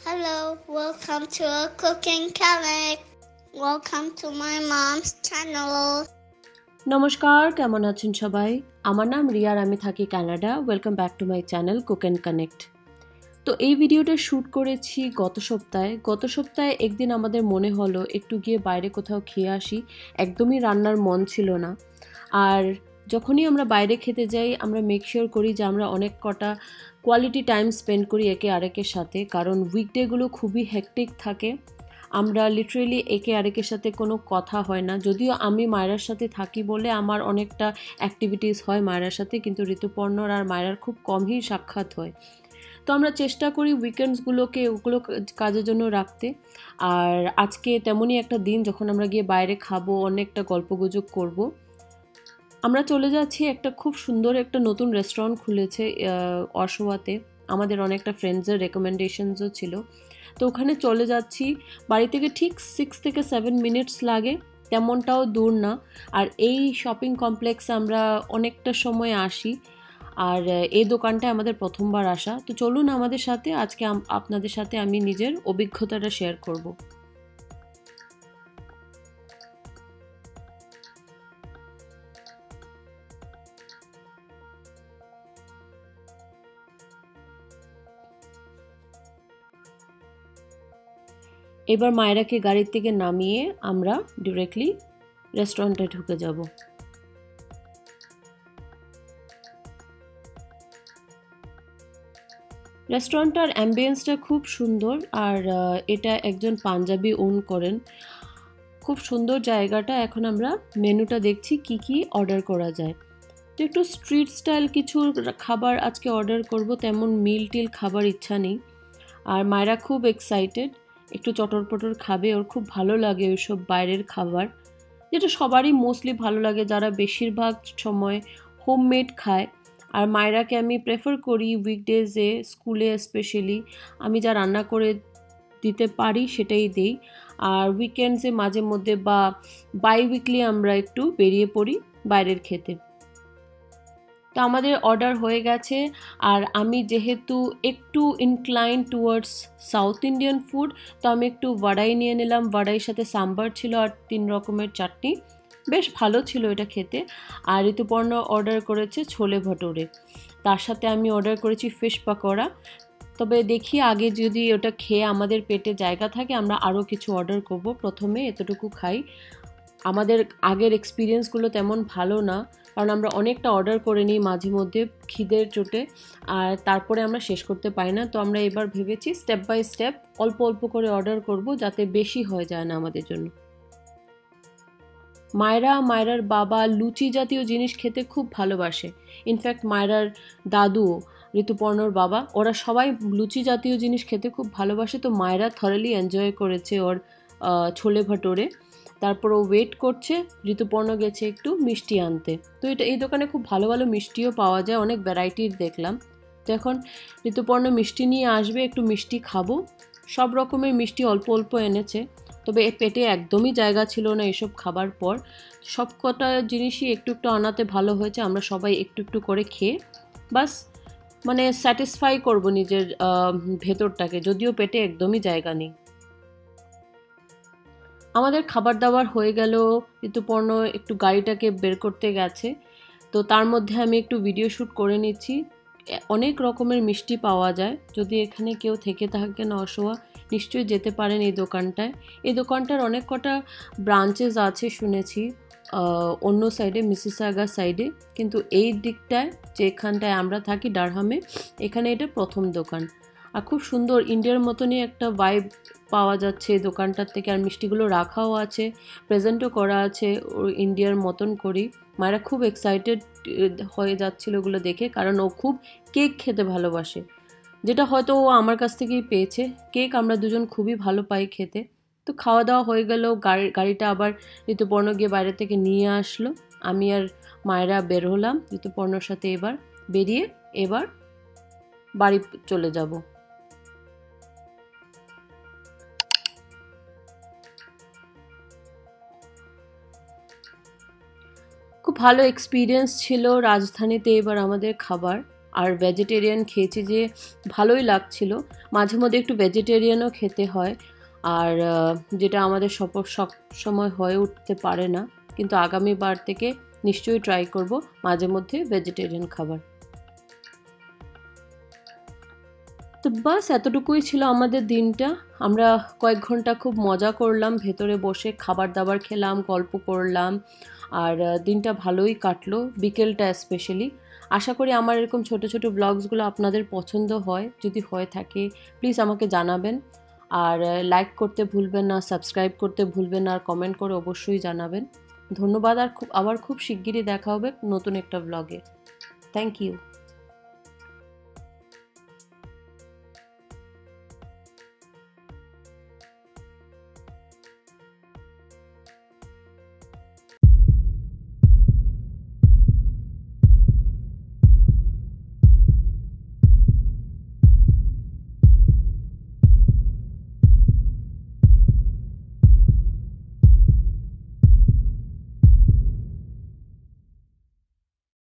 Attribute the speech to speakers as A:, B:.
A: Hello, welcome to a cooking channel. Welcome to my mom's channel.
B: নমস্কার, কেমন আছেন সবাই? আমার নাম রিয়া আর আমি থাকি Canada. Welcome back to my channel Cook and Connect. তো এই ভিডিওটা শ্যুট করেছি গত সপ্তাহে একদিন আমাদের মনে হলো একটু গিয়ে বাইরে কোথাও খেয়ে আসি। একদমই রান্নার মন ছিল না। আর যখনই আমরা বাইরে খেতে যাই আমরা মেক শিওর করি যে আমরা অনেক কটা কোয়ালিটি টাইম স্পেন্ড করি একে আরেকের সাথে, কারণ উইকডেগুলো খুবই হেক্টিক থাকে। আমরা লিটারেলি একে আরেকের সাথে কোনো কথা হয় না। যদিও আমি মায়েরার সাথে থাকি বলে আমার অনেকটা অ্যাক্টিভিটিস হয় মায়েরার সাথে, কিন্তু ঋতুপর্ণর আর মায়েরার খুব কমই সাক্ষাৎ হয়। তো আমরা চেষ্টা করি উইকেন্ডসগুলোকে ওগুলো কাজের জন্য রাখতে। আর আজকে তেমনই একটা দিন যখন আমরা গিয়ে বাইরে খাবো, অনেকটা গল্পগুজব করব। আমরা চলে যাচ্ছি একটা খুব সুন্দর একটা নতুন রেস্টুরেন্ট খুলেছে অশোয়াতে। আমাদের অনেকটা ফ্রেন্ডসের রেকমেন্ডেশনসও ছিল, তো ওখানে চলে যাচ্ছি। বাড়ি থেকে ঠিক 6 থেকে 7 মিনিটস লাগে, তেমনটাও দূর না। আর এই শপিং কমপ্লেক্সে আমরা অনেকটা সময় আসি, আর এই দোকানটায় আমাদের প্রথমবার আসা। তো চলুন আমাদের সাথে, আজকে আপনাদের সাথে আমি নিজের অভিজ্ঞতাটা শেয়ার করব। এবার মায়েরাকে গাড়ির থেকে নামিয়ে আমরা ডিরেক্টলি রেস্টুরেন্টে ঢুকে যাব। রেস্টুরেন্টটার অ্যাম্বিয়েন্সটা খুব সুন্দর, আর এটা একজন পাঞ্জাবি ওন করেন। খুব সুন্দর জায়গাটা। এখন আমরা মেনুটা দেখছি কি কি অর্ডার করা যায়। তো একটু স্ট্রিট স্টাইল কিছু খাবার আজকে অর্ডার করব, তেমন মিল টিল খাবার ইচ্ছা নেই। আর মায়েরা খুব এক্সাইটেড, একটু চটর পটর খাবে, ওর খুব ভালো লাগে ওইসব বাইরের খাবার, যেটা সবারই মোস্টলি ভালো লাগে যারা বেশিরভাগ সময় হোমমেড খায়। আর মায়েরাকে আমি প্রেফার করি উইকডেজে, স্কুলে স্পেশালি আমি যা রান্না করে দিতে পারি সেটাই দিই। আর উইকেন্ডসে মাঝে মধ্যে বা বাই উইকলি আমরা একটু বেরিয়ে পড়ি বাইরের খেতে। তো আমাদের অর্ডার হয়ে গেছে। আর আমি যেহেতু একটু incline towards South Indian food, তো আমি একটু ভাড়াই নিয়ে নিলাম। ভাড়াইয়ের সাথে সাম্বার ছিল আর 3 রকমের চাটনি, বেশ ভালো ছিল এটা খেতে। আর ঋতুপর্ণ অর্ডার করেছে ছোলে ভটোরে, তার সাথে আমি অর্ডার করেছি ফিশ পাকোড়া। তবে দেখি আগে যদি ওটা খেয়ে আমাদের পেটে জায়গা থাকে আমরা আরও কিছু অর্ডার করব, প্রথমে এতটুকু খাই। আমাদের আগের এক্সপিরিয়েন্সগুলো তেমন ভালো না, কারণ আমরা অনেকটা অর্ডার করে নিই মাঝে মধ্যে খিদের চোটে, আর তারপরে আমরা শেষ করতে পারি না। তো আমরা এবার ভেবেছি স্টেপ বাই স্টেপ অল্প অল্প করে অর্ডার করব, যাতে বেশি হয়ে যায় না আমাদের জন্য। মায়েরার বাবা লুচি জাতীয় জিনিস খেতে খুব ভালোবাসে। ইনফ্যাক্ট মায়েরার দাদু, ঋতুপর্ণর বাবা, ওরা সবাই লুচি জাতীয় জিনিস খেতে খুব ভালোবাসে। তো মায়েরা থরলি এনজয় করেছে ওর ছোলে ভটোরে। তারপর ও ওয়েট করছে, ঋতুপর্ণ গেছে একটু মিষ্টি আনতে। তো এই দোকানে খুব ভালো ভালো মিষ্টিও পাওয়া যায়, অনেক ভ্যারাইটির দেখলাম। তো এখন ঋতুপর্ণ মিষ্টি নিয়ে আসবে, একটু মিষ্টি খাবো। সব রকমের মিষ্টি অল্প অল্প এনেছে, তবে পেটে একদমই জায়গা ছিল না এসব খাবার পর। সব কটা জিনিসই একটু একটু আনাতে ভালো হয়েছে, আমরা সবাই একটু একটু করে খেয়ে বাস মানে স্যাটিসফাই করব নিজের ভেতরটাকে, যদিও পেটে একদমই জায়গা নেই। আমাদের খাবার দাবার হয়ে গেল। ঋতুপর্ণ একটু গাড়িটাকে বের করতে গেছে, তো তার মধ্যে আমি একটু ভিডিও শ্যুট করে নিচ্ছি। অনেক রকমের মিষ্টি পাওয়া যায়, যদি এখানে কেউ থেকে থাকেন অসোয়া নিশ্চয়ই যেতে পারেন এই দোকানটায়। এই দোকানটার অনেক কটা ব্রাঞ্চেস আছে শুনেছি অন্য সাইডে, মিসিসাগা সাইডে, কিন্তু এই দিকটায় যেখানটায় আমরা থাকি ডারহামে, এখানে এটা প্রথম দোকান। আর খুব সুন্দর ইন্ডিয়ার মতনই একটা ভাইব পাওয়া যাচ্ছে দোকানটার থেকে। আর মিষ্টিগুলো রাখাও আছে, প্রেজেন্টও করা আছে ইন্ডিয়ার মতন করি। মায়েরা খুব এক্সাইটেড হয়ে যাচ্ছিল ওগুলো দেখে, কারণ ও খুব কেক খেতে ভালোবাসে, যেটা হয়তো ও আমার কাছ থেকেই পেয়েছে। কেক আমরা দুজন খুবই ভালো পাই খেতে। তো খাওয়া দাওয়া হয়ে গেল, গাড়িটা আবার ঋতুপর্ণ গিয়ে বাইরে থেকে নিয়ে আসলো। আমি আর মায়েরা বের হলাম ঋতুপর্ণর সাথে, এবার বেরিয়ে এবার বাড়ি চলে যাব। খুব ভালো এক্সপিরিয়েন্স ছিল রাজধানীতে এবার আমাদের খাবার। আর ভেজিটেরিয়ান খেয়েছি যে ভালোই লাগছিল। মাঝে মধ্যে একটু ভেজিটেরিয়ানও খেতে হয়, আর যেটা আমাদের সব সময় হয়ে উঠতে পারে না, কিন্তু আগামীবার থেকে নিশ্চয়ই ট্রাই করব মাঝে মধ্যে ভেজিটেরিয়ান খাবার। তো বাস এতটুকুই ছিল আমাদের দিনটা। আমরা কয়েক ঘন্টা খুব মজা করলাম, ভেতরে বসে খাবার দাবার খেলাম, গল্প করলাম, আর দিনটা ভালোই কাটলো, বিকেলটা স্পেশালি। আশা করি আমার এরকম ছোট ছোট ব্লগসগুলো আপনাদের পছন্দ হয়। যদি হয়ে থাকে প্লিজ আমাকে জানাবেন, আর লাইক করতে ভুলবেন না, সাবস্ক্রাইব করতে ভুলবেন না, আর কমেন্ট করে অবশ্যই জানাবেন। ধন্যবাদ, আর আবার খুব শিগগিরই দেখা হবে নতুন একটা ব্লগে। Thank you.